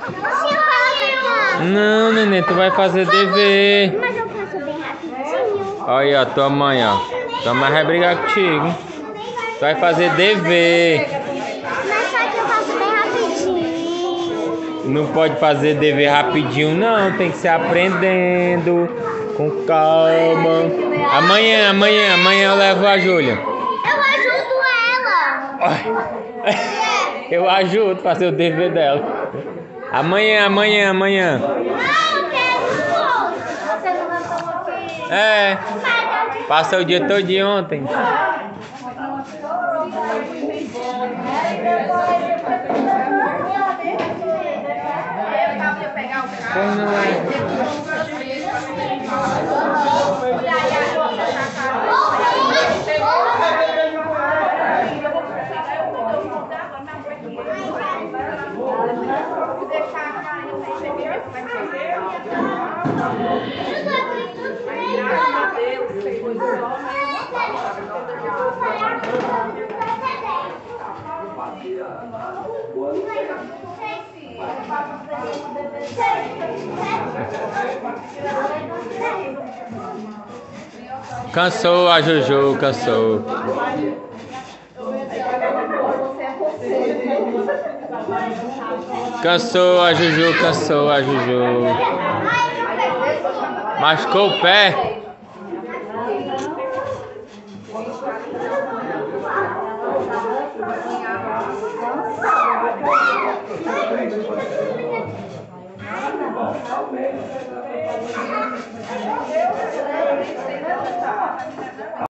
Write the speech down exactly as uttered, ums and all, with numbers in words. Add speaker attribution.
Speaker 1: Não, neném, tu vai fazer dever.
Speaker 2: Mas eu faço bem rapidinho.
Speaker 1: Olha, tua mãe, ó. Tua mãe vai brigar contigo. Tu vai fazer dever.
Speaker 2: Mas só que eu faço bem rapidinho.
Speaker 1: Não pode fazer dever rapidinho, não. Tem que ser aprendendo. Com calma. Amanhã, amanhã, amanhã eu levo a Júlia.
Speaker 2: Eu ajudo ela.
Speaker 1: Eu ajudo a fazer o dever dela. Amanhã, amanhã, amanhã.
Speaker 2: Não, eu quero depois. Você não levantou aqui.
Speaker 1: É. Passou o dia todo de ontem. Pois não é. Cansou a Juju, cansou. Cansou a Juju, cansou a Juju. Machucou o pé.